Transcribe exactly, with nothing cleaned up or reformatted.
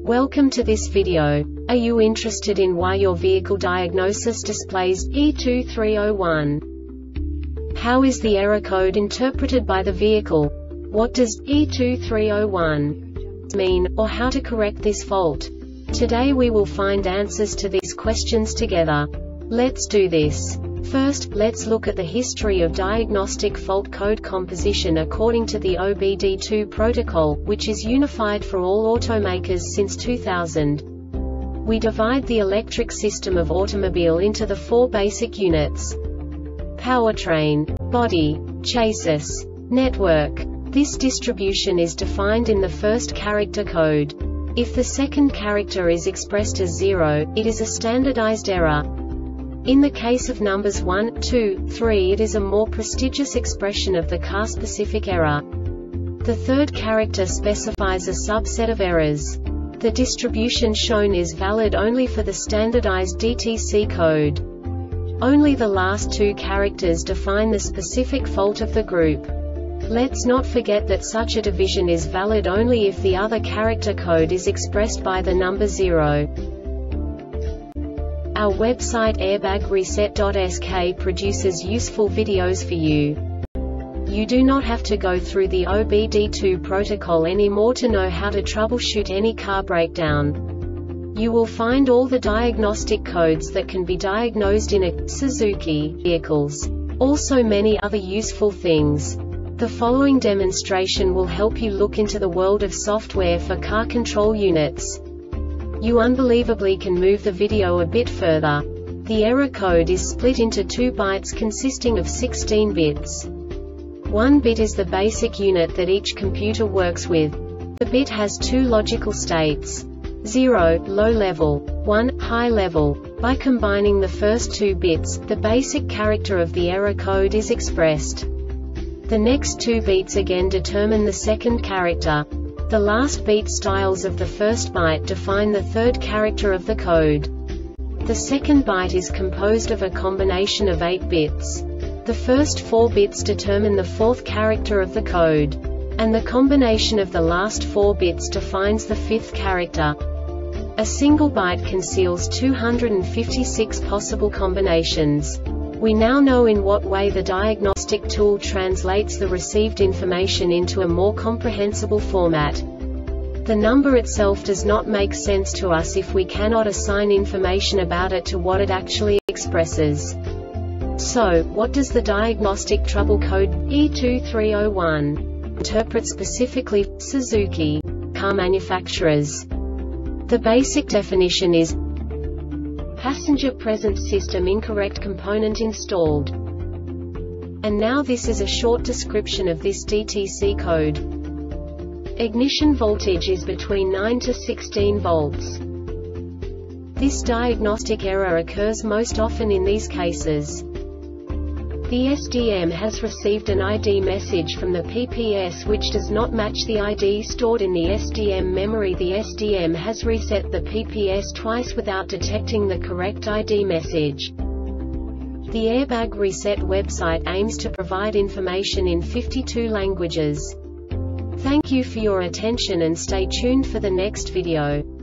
Welcome to this video. Are you interested in why your vehicle diagnosis displays E two three zero one? How is the error code interpreted by the vehicle? What does E two three zero one mean, or how to correct this fault? Today we will find answers to these questions together. Let's do this. First, let's look at the history of diagnostic fault code composition according to the O B D two protocol, which is unified for all automakers since two thousand. We divide the electric system of automobile into the four basic units: powertrain, body, chassis, network. This distribution is defined in the first character code. If the second character is expressed as zero, it is a standardized error. In the case of numbers one, two, three, it is a more prestigious expression of the car-specific error. The third character specifies a subset of errors. The distribution shown is valid only for the standardized D T C code. Only the last two characters define the specific fault of the group. Let's not forget that such a division is valid only if the other character code is expressed by the number zero. Our website airbag reset dot S K produces useful videos for you. You do not have to go through the O B D two protocol anymore to know how to troubleshoot any car breakdown. You will find all the diagnostic codes that can be diagnosed in a Suzuki vehicles. Also many other useful things. The following demonstration will help you look into the world of software for car control units. You unbelievably can move the video a bit further. The error code is split into two bytes consisting of sixteen bits. One bit is the basic unit that each computer works with. The bit has two logical states: zero, low level, one, high level. By combining the first two bits, the basic character of the error code is expressed. The next two beats again determine the second character. The last beat styles of the first byte define the third character of the code. The second byte is composed of a combination of eight bits. The first four bits determine the fourth character of the code. And the combination of the last four bits defines the fifth character. A single byte conceals two hundred fifty-six possible combinations. We now know in what way the diagnostic tool translates the received information into a more comprehensible format. The number itself does not make sense to us if we cannot assign information about it to what it actually expresses. So, what does the diagnostic trouble code E two three zero one interpret specifically for Suzuki car manufacturers? The basic definition is passenger present system incorrect component installed. And now this is a short description of this D T C code. Ignition voltage is between nine to sixteen volts. This diagnostic error occurs most often in these cases. The S D M has received an I D message from the P P S which does not match the I D stored in the S D M memory. The S D M has reset the P P S twice without detecting the correct I D message. The Airbag Reset website aims to provide information in fifty-two languages. Thank you for your attention and stay tuned for the next video.